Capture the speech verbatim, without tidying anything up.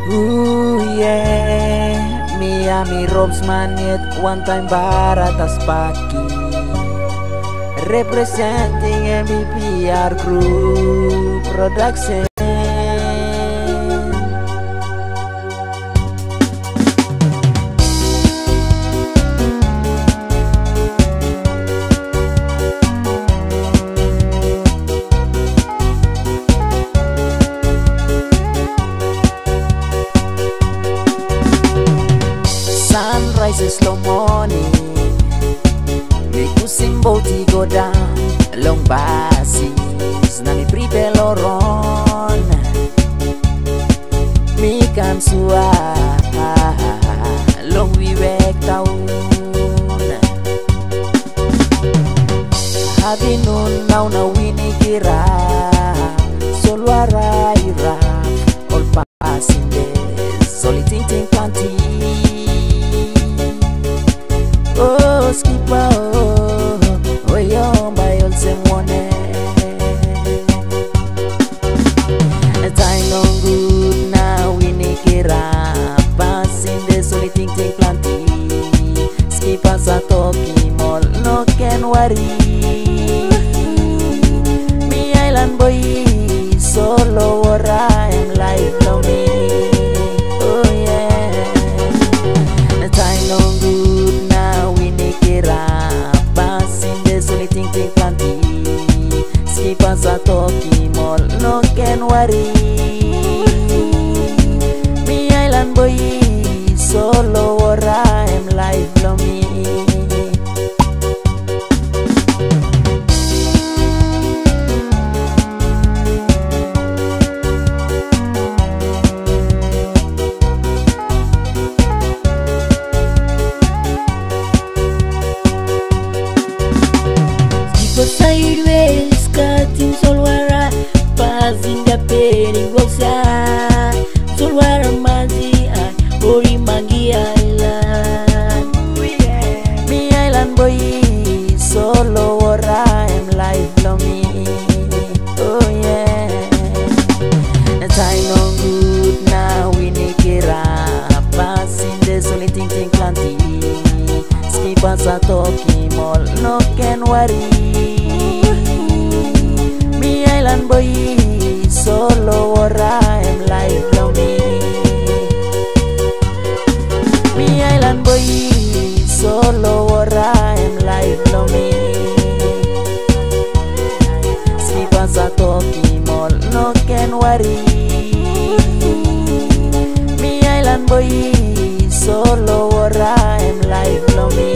Ooh yeah, me and me Robs man yet one time Baratas Paki, representing M B P R Group Production. Sunrise slow morning, me kusing boti go down long basis, na mi prepare loron, me kan suwa long we wek town. Habi nun now na wini kira, solwara ira, all passing days, soli ting ting planty. Oh, skipper, oh, oh, yo, by all same one. Time long good now, we make it up. Passing the solid thing, thing, planty. Skippers are talking, all no can worry. Me island boy, solo or I'm life lonely. Oh, yeah. Time long good now. Skippers are talking, all no can worry. Me island boy, solo or I'm life lonely. Sideways, cutting solwara, passing the penny gosa, solwara mazi, ori magi island. Me island boy, solo or I'm life lonely. Oh yeah, time no good now we make it up, passing the solid thing thing planty. Skippers are talking, all no can worry. Me island boy, solo or I'm life lonely. Me island boy, solo or I'm life lonely. Skippers are talking, all no can worry. Me island boy, solo or I'm life lonely.